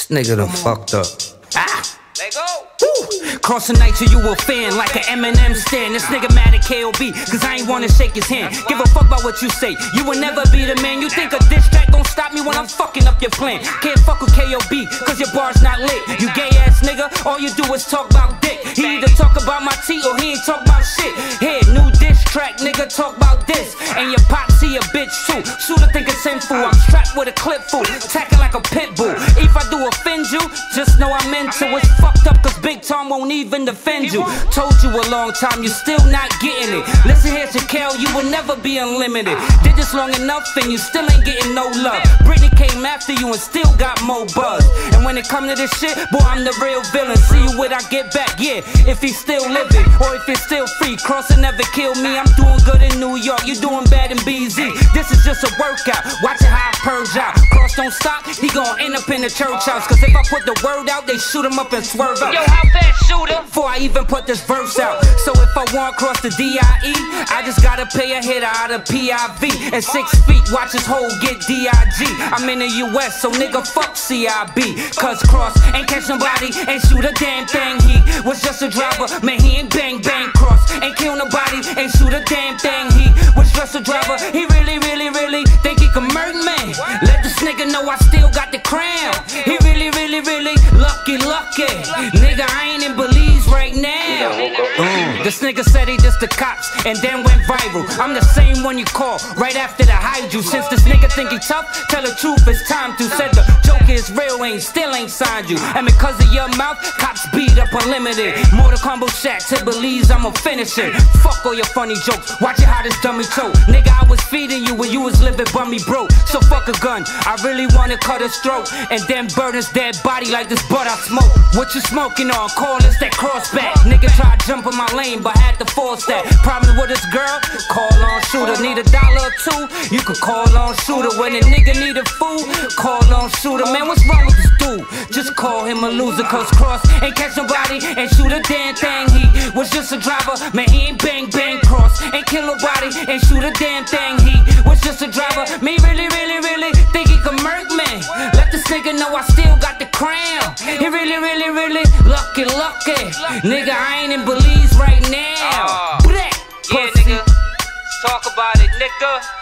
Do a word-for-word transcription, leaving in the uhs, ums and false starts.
Nigga done fucked up. Ah! Let go! Woo. Cross the night till you a fan like an Eminem stand. This nigga mad at K O B cause I ain't wanna shake his hand. Give a fuck about what you say, you will never be the man. You think a diss track gon' stop me when I'm fucking up your plan. Can't fuck with K O B cause your bar's not lit. You gay ass nigga, all you do is talk about dick. He either talk about my tea or he ain't talk about shit. Here, new diss track, nigga, talk about this. And your pops, he a bitch too. Shooter think it's sinful, I'm strapped with a clip full, attacking like a pit bull. If I do offend you, just know I'm into it. Fucked up cause Big Tom won't even defend you. Told you a long time, you still not getting it. Listen here, Shaquille, you will never be unlimited. Did this long enough and you still ain't getting no love. Britney came after you and still got more buzz. And when it come to this shit, boy, I'm the real villain. See you when I get back, yeah, if he's still living or if he's still free. Crossing never kill me, I'm doing good in New York, you doing bad in B Z. This is just a workout, watch it how I purge out. Cross don't stop, he gon' end up in the church house. Cause if I put the word out, they shoot him up and swerve out. Yo, how fast, shooter? Before I even put this verse out. So if I want cross the D I E, I just gotta pay a hitter out of P I V. And six feet, watch his hole get D I G. I'm in the U S, so nigga fuck C I B. Cause Cross ain't catch nobody, ain't shoot a damn thing. He was just a driver, man, he ain't bang bang. Cross ain't kill nobody, ain't shoot a damn thing. He was just a driver, he really, really, really think he can murk me. Let this nigga know I still got the crown. He really, really, really lucky, lucky. Nigga, I ain't in Belize right now. Mm. This nigga said he just the cops and then went viral. I'm the same one you call right after the hide you. Since this nigga think he tough, tell the truth, it's time to. Said the joke is real, ain't still ain't signed you. And because of your mouth, cops beat up unlimited. More to combo shack to Belize, I'ma finish it. Fuck all your funny jokes, watch it how this dummy choke. Nigga, I was feeding you when you was living bummy broke. So fuck a gun, I really wanna cut his throat and then burn his dead body like this butt I smoke. What you smoking on? Call this that crossback. Nigga try to jump in my lane but had to force that. Problem with this girl? Call on shooter. Need a dollar or two? You could call on shooter. When a nigga need a fool, call on shooter. Man, what's wrong with this dude? Just call him a loser. Cause Cross ain't catch nobody, ain't shoot a damn thing. He was just a driver, man, he ain't bang bang. Cross ain't kill nobody, ain't shoot a damn thing. He was just a driver, me really, really, really think he can murk me. Let this nigga know I still got the crown. He really, really, really lucky, lucky. Nigga, I ain't in Belize right now. Uh, yeah, nigga, talk about it, nigga.